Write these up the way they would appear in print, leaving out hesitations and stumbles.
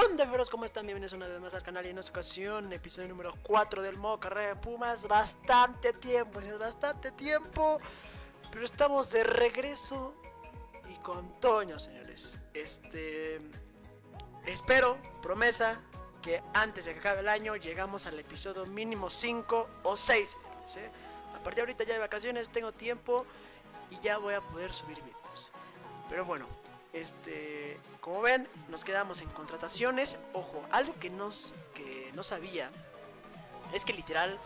onda, feros? ¿Cómo están? Bienvenidos una vez más al canal y en esta ocasión, episodio número 4 del modo carrera de Pumas. Bastante tiempo, señores, bastante tiempo. Pero estamos de regreso y con Toño, señores. Espero, promesa, que antes de que acabe el año llegamos al episodio mínimo 5 o 6, señores, ¿eh? A partir de ahorita ya de vacaciones tengo tiempo y ya voy a poder subir videos. Pero bueno, como ven, nos quedamos en contrataciones. Ojo, algo que no sabía es que literal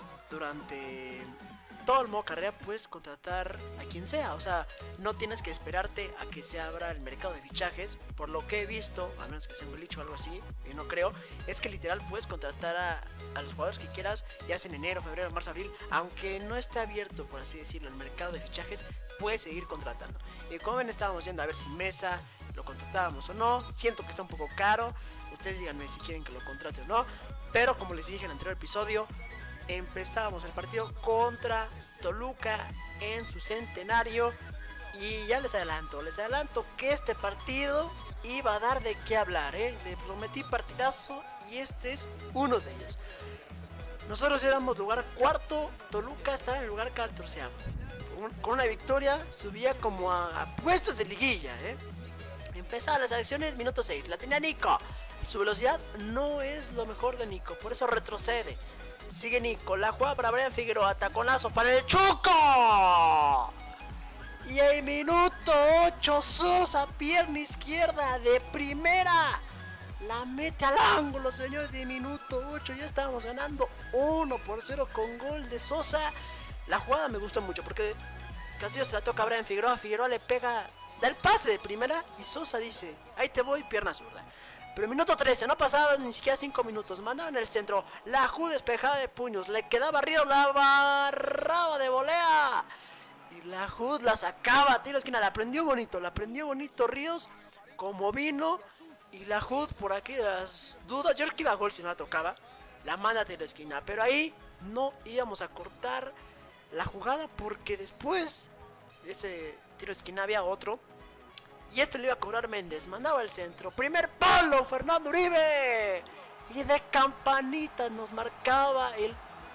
durante todo el modo carrera puedes contratar a quien sea. O sea, no tienes que esperarte a que se abra el mercado de fichajes. Por lo que he visto, a menos que sea un glitch o algo así, y no creo, es que literal puedes contratar a los jugadores que quieras, ya sea en enero, febrero, marzo, abril. Aunque no esté abierto, por así decirlo, el mercado de fichajes, puedes seguir contratando. Y como ven, estábamos viendo a ver si Mesa lo contratábamos o no. Siento que está un poco caro. Ustedes díganme si quieren que lo contrate o no. Pero como les dije en el anterior episodio, empezábamos el partido contra Toluca en su centenario. Y ya les adelanto que este partido iba a dar de qué hablar, ¿eh? Les prometí partidazo y este es uno de ellos. Nosotros éramos lugar cuarto, Toluca estaba en el lugar 14. Con una victoria subía como a puestos de liguilla, ¿eh? Empezaban las acciones, minuto 6, la tenía Nico. Su velocidad no es lo mejor de Nico, por eso retrocede. Sigue Nico, la juega para Brian Figueroa, taconazo para el Chuco. Y en minuto 8, Sosa, pierna izquierda de primera. La mete al ángulo, señores, de minuto 8. Ya estábamos ganando 1-0 con gol de Sosa. La jugada me gustó mucho porque Castillo se la toca a Brian Figueroa. Figueroa le pega, da el pase de primera y Sosa dice, ahí te voy, pierna zurda. Pero en minuto 13, no pasaban ni siquiera 5 minutos. Mandaban el centro, la Ju despejada de puños. Le quedaba Ríos, la barraba de volea. Y la Ju la sacaba a tiro de esquina. La prendió bonito Ríos, como vino. Y la Ju por aquí las dudas. Yo creo que iba a gol si no la tocaba. La manda a tiro de esquina. Pero ahí no íbamos a cortar la jugada porque después de ese tiro de esquina había otro. Y lo iba a cobrar Méndez. Mandaba el centro. Primer palo, Fernando Uribe. Y de campanita nos marcaba el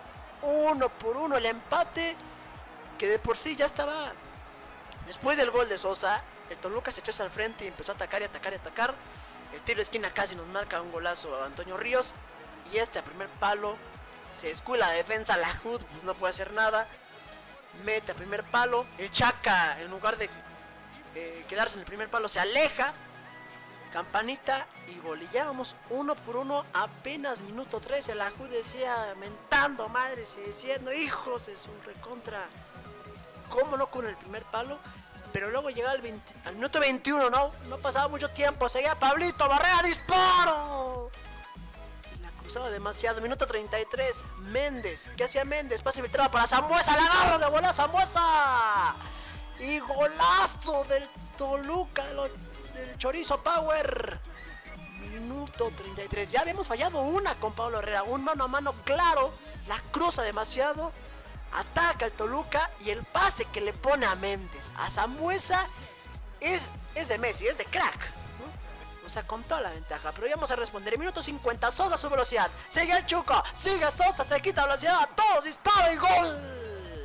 1-1, el empate. Que de por sí ya estaba. Después del gol de Sosa, el Toluca se echó hacia el frente y empezó a atacar y atacar y atacar. El tiro de esquina casi nos marca un golazo a Antonio Ríos. Y a primer palo se descuida la defensa. La Jud pues no puede hacer nada. Mete a primer palo. El Chaca, en lugar de quedarse en el primer palo, se aleja. Campanita y gol. Y ya vamos 1-1. Apenas minuto 13. La Jud decía, mentando madres y diciendo, hijos de su recontra, ¿cómo no con el primer palo? Pero luego llegaba al minuto 21, no pasaba mucho tiempo. Seguía Pablito Barrera, disparo. Y la cruzaba demasiado. Minuto 33, Méndez. ¿Qué hacía Méndez? Pase filtrado para Sambuesa. La agarra de bola Sambuesa. Y golazo del Toluca, del Chorizo Power. Minuto 33. Ya habíamos fallado una con Pablo Herrera. Un mano a mano claro. La cruza demasiado. Ataca el Toluca y el pase que le pone a Méndez a Sambuesa es de Messi, es de crack, ¿no? O sea, con toda la ventaja. Pero ya vamos a responder. En minuto 50, Sosa su velocidad. Sigue el Chuco, sigue Sosa, se quita velocidad a todos, dispara y gol.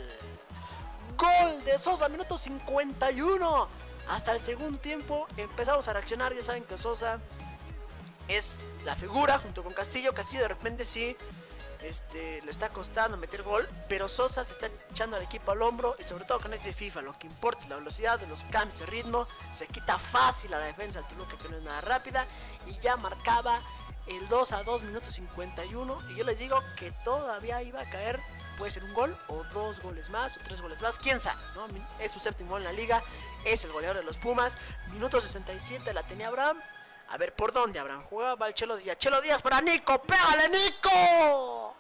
Gol de Sosa, minuto 51. Hasta el segundo tiempo empezamos a reaccionar. Ya saben que Sosa es la figura junto con Castillo. Castillo de repente sí le está costando meter gol, pero Sosa se está echando al equipo al hombro. Y sobre todo con este FIFA, lo que importa es la velocidad de los cambios de ritmo. Se quita fácil a la defensa del Toluca, que no es nada rápida. Y ya marcaba el 2-2, minuto 51. Y yo les digo que todavía iba a caer. Puede ser un gol o 2 goles más o 3 goles más, quién sabe, ¿no? Es su séptimo gol en la liga. Es el goleador de los Pumas. Minuto 67 la tenía Abraham. A ver por dónde Abraham jugaba el Chelo Díaz. Chelo Díaz para Nico. ¡Pégale, Nico!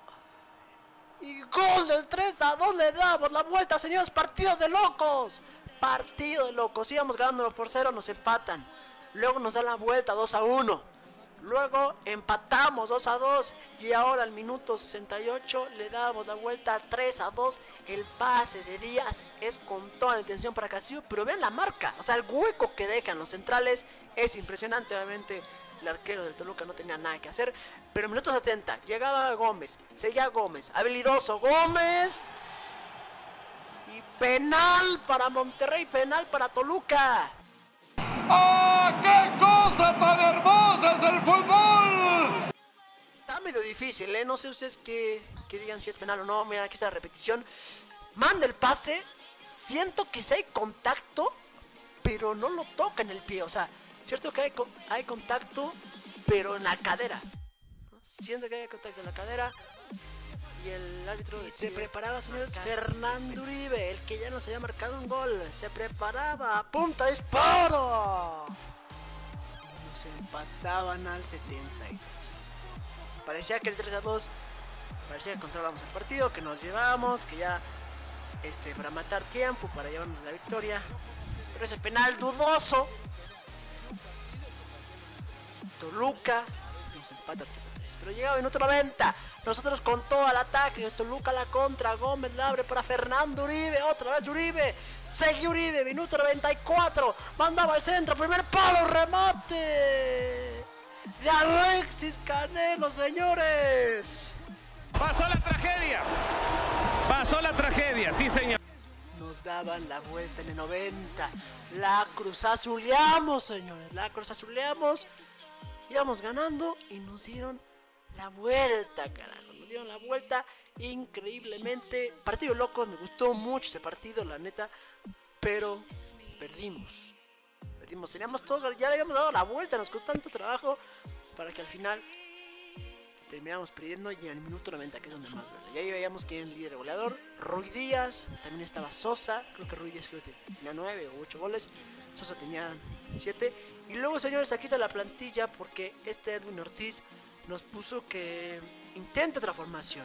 Y gol del 3-2. Le damos la vuelta, señores. Partido de locos. Partido de locos. Íbamos ganando 1-0. Nos empatan. Luego nos dan la vuelta 2-1. Luego empatamos 2-2. Y ahora al minuto 68 le damos la vuelta 3-2. El pase de Díaz es con toda la intención para Castillo. Pero vean la marca. O sea, el hueco que dejan los centrales es impresionante. Obviamente El arquero del Toluca no tenía nada que hacer. Pero en minuto 70 llegaba Gómez, seguía Gómez, habilidoso Gómez. Y penal para Monterrey, penal para Toluca. ¡Ah, qué cosa tan hermosa es el fútbol! Está medio difícil, no sé ustedes que digan si es penal o no. Mira, aquí está la repetición. Manda el pase. Siento que sí hay contacto, pero no lo toca en el pie. O sea, cierto que hay contacto, pero en la cadera. Siento que hay contacto en la cadera. Y el árbitro se preparaba, señores. Fernando Uribe, el que ya nos había marcado un gol. Se preparaba. ¡Punta disparo! Nos empataban al 72. Parecía que el 3-2. Parecía que controlábamos el partido, que nos llevábamos, que ya para matar tiempo, para llevarnos la victoria. Pero ese penal dudoso. Toluca nos empata 3-3. Pero llegaba minuto 90. Nosotros con todo el ataque. Toluca la contra. Gómez la abre para Fernando Uribe. Otra vez Uribe. Sigue Uribe. Minuto 94. Mandaba al centro. Primer palo. Remate de Alexis Canelo, señores. Pasó la tragedia. Pasó la tragedia, sí señor. Nos daban la vuelta en el 90. La cruzazuleamos, señores. La cruzazuleamos. Íbamos ganando y nos dieron la vuelta, carajo. Nos dieron la vuelta increíblemente. Partido loco, me gustó mucho este partido, la neta. Pero perdimos. Teníamos todo, ya le habíamos dado la vuelta. Nos costó tanto trabajo para que al final terminamos perdiendo. Y en el minuto 90, que es donde más duele. Y ahí veíamos que era el líder goleador. Ruy Díaz, también estaba Sosa. Creo que Ruy Díaz tenía 9 o 8 goles. Sosa tenía 7. Y luego, señores, aquí está la plantilla, porque Edwin Ortiz nos puso que intente otra formación.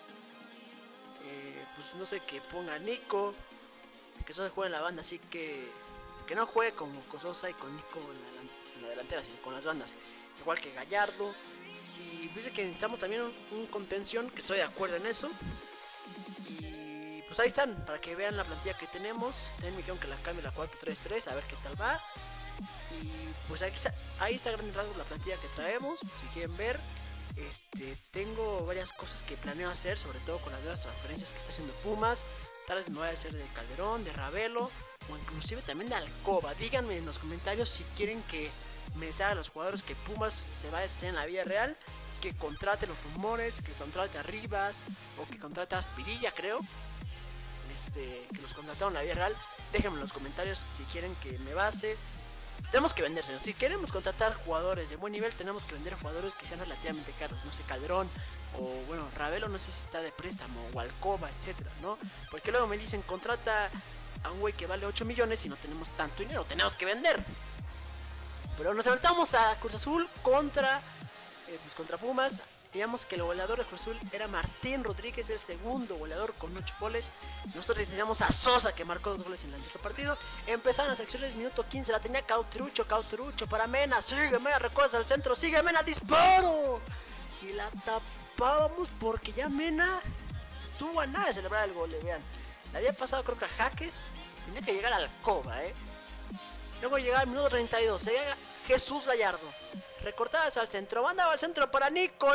Pues no sé, que ponga a Nico, que Sosa juegue en la banda, así que no juegue con Sosa y con Nico en la delantera, sino con las bandas, igual que Gallardo. Y dice que necesitamos también un contención, que estoy de acuerdo en eso. Y pues ahí están, para que vean la plantilla que tenemos. También me quiero que la cambie la 4-3-3, a ver qué tal va. Y pues ahí está grande rasgo la plantilla que traemos. Si quieren ver, tengo varias cosas que planeo hacer, sobre todo con las nuevas transferencias que está haciendo Pumas. Tal vez me voy a hacer de Calderón, de Ravelo, o inclusive también de Alcoba. Díganme en los comentarios si quieren que me salga los jugadores que Pumas se va a hacer en la vida real, que contrate los rumores, que contrate a Rivas, o que contrate a Aspirilla, creo. Que los contrataron en la vida real. Déjenme en los comentarios si quieren que me base. Tenemos que venderse, si queremos contratar jugadores de buen nivel, tenemos que vender jugadores que sean relativamente caros. No sé, Calderón, o bueno, Ravelo, no sé si está de préstamo, o Alcoba, etcétera, ¿no? Porque luego me dicen, contrata a un güey que vale 8 millones y no tenemos tanto dinero, tenemos que vender. Pero nos enfrentamos a Cruz Azul contra Pumas. Digamos que el goleador de Cruz Azul era Martín Rodríguez, el segundo goleador con 8 goles. Nosotros teníamos a Sosa, que marcó 2 goles en el anterior partido. Empezaron las acciones, minuto 15, la tenía Cauterucho para Mena. Sigue Mena, recuerda al centro, sigue Mena, disparo. Y la tapábamos porque ya Mena estuvo a nada de celebrar el gol, vean. Le había pasado creo que a Jaques, tenía que llegar al Alcoba, Luego llegaba el minuto 32, seguía Jesús Gallardo. Recortadas al centro, mandaba al centro para Nico.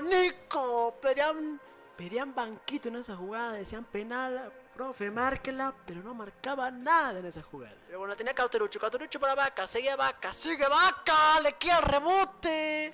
Pedían banquito en esa jugada, decían penal, profe, márquela, pero no marcaba nada en esa jugada. Pero bueno, tenía Cauterucho para Vaca, sigue Vaca, le queda el rebote.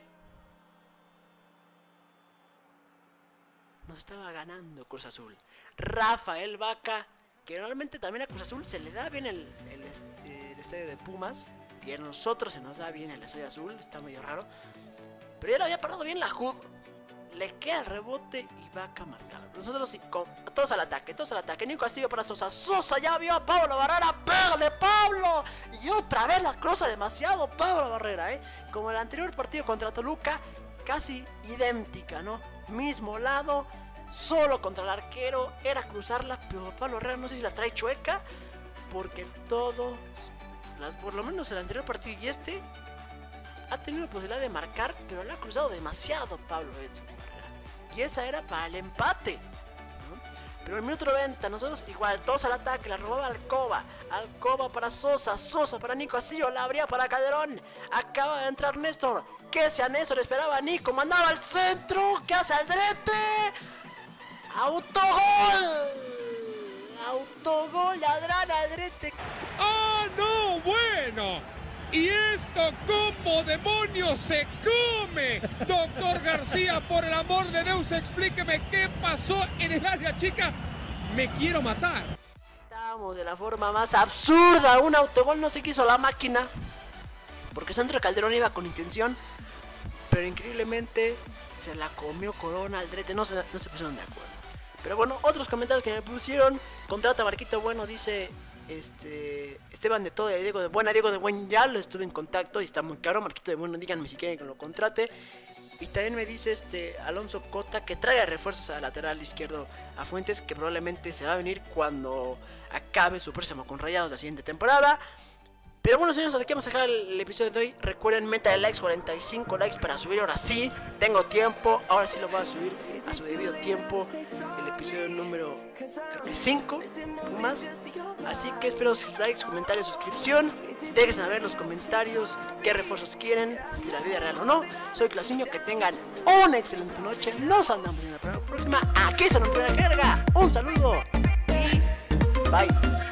Nos estaba ganando Cruz Azul. Rafael Vaca, que normalmente también a Cruz Azul se le da bien el estadio de Pumas. Y a nosotros se nos da bien el estadio azul, está medio raro. Pero ya le había parado bien la HUD. Le queda el rebote y Vaca marcado. Nosotros todos al ataque. Nico Castillo para Sosa. Sosa ya vio a Pablo Barrera. ¡Pégale, Pablo! Y otra vez la cruza demasiado Pablo Barrera, Como el anterior partido contra Toluca, casi idéntica, ¿no? Mismo lado, solo contra el arquero. Era cruzarla, pero Pablo Barrera no sé si la trae chueca. Porque todos... por lo menos el anterior partido y ha tenido la posibilidad de marcar, pero le ha cruzado demasiado Pablo Edson Barrera. Y esa era para el empate, ¿no? Pero en el minuto 90, nosotros igual, todos al ataque, la robaba Alcoba para Sosa para Nico Castillo, la abría para Calderón. Acaba de entrar Néstor, que Cianeso le esperaba a Nico, mandaba al centro, ¿qué hace Aldrete? ¡Autogol! ¡Autogol! ¡Ladrán Aldrete! ¡Ah, no! ¡Bueno! ¿Y esto cómo demonios se come? Doctor García, por el amor de Dios, explíqueme qué pasó en el área chica. Me quiero matar. Estamos de la forma más absurda. Un autogol, no se quiso la máquina, porque Sandro Calderón iba con intención, pero increíblemente se la comió Corona Aldrete. No se pusieron de acuerdo. Pero bueno, otros comentarios que me pusieron. Contrata a Marquito Bueno, dice Esteban de Todo y Diego de Buena. Diego de Buen ya lo estuve en contacto y está muy caro. Marquito de Bueno, díganme si quieren que lo contrate. Y también me dice Alonso Cota que trae refuerzos al lateral izquierdo a Fuentes, que probablemente se va a venir cuando acabe su préstamo con Rayados la siguiente temporada. Pero bueno, señores, hasta aquí vamos a dejar el episodio de hoy. Recuerden, meta de likes, 45 likes para subir. Ahora sí, tengo tiempo. Ahora sí lo voy a subir a su debido tiempo. El episodio número 5 más. Así que espero sus likes, comentarios, suscripción. Déjenme saber en los comentarios qué refuerzos quieren, si la vida es real o no. Soy Clausinho, que tengan una excelente noche. Nos andamos en la próxima. Aquí se nos pone la carga. Un saludo y bye.